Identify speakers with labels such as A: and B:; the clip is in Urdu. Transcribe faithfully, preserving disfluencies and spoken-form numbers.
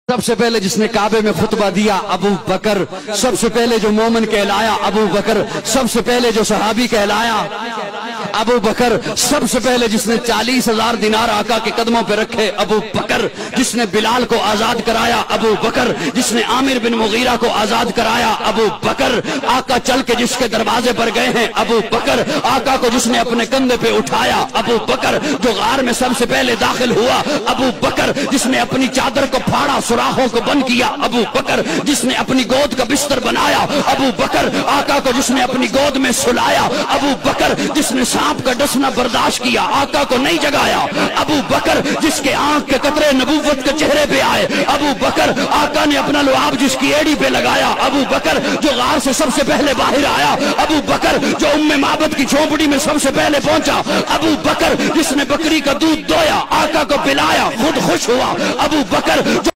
A: سب سے پہلے جس نے کعبے میں خطبہ دیا ابو بکر، سب سے پہلے جو مومن کہلایا ابو بکر، سب سے پہلے جو صحابی کہلایا ابو بکر، سب سے پہلے جس نے چالیس ہزار دینار آقا کے قدموں پہ رکھے ابو بکر، جس نے بلال کو آزاد کرایا ابو بکر، جس نے عامر بن مغیرہ کو آزاد کرایا ابو بکر، آقا چل کے جس کے دروازے پر گئے ہیں ابو بکر، آقا کو جس نے اپنے کندھے پہ اٹھایا ابو بکر، جو غار میں سب سے پہلے داخل ہوا ابو بکر، جس نے اپنی چادر کو پھاڑا سوراخوں کو بند کیا ابو بکر، جس نے اپنی گود کا بستر بنایا ابو بکر، آقا کو جس نے اپنی گود میں سلایا ابو بکر، جس نے سانپ کا ڈسنا برداشت کیا آقا کو نہیں جگایا ابو بکر، جس کے آنکھ کے قطرے نبوت کے چہرے پہ آئے ابو بکر، آقا نے اپنا لعاب جس کی ایڑی پہ لگایا ابو بکر، جو غار سے سب سے پہلے باہر آیا ابو بکر، جو ام معبد کی جھونپڑی میں سب سے پہلے پہنچا ابو بکر، جس نے بکری کا دودھ دویا آقا کو پلایا خود خوش ہوا ابو بکر، جو